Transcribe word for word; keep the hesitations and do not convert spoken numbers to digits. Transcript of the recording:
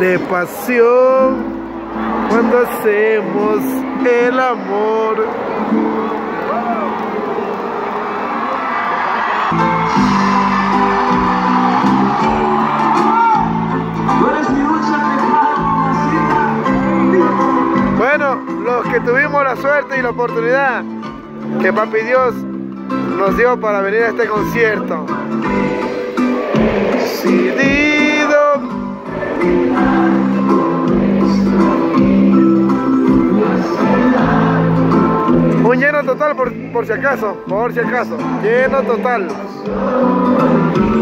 de pasión cuando hacemos el amor. Bueno, los que tuvimos la suerte y la oportunidad que Papi Dios nos dio para venir a este concierto. Decidido. Un lleno total por, por si acaso, por si acaso, lleno total.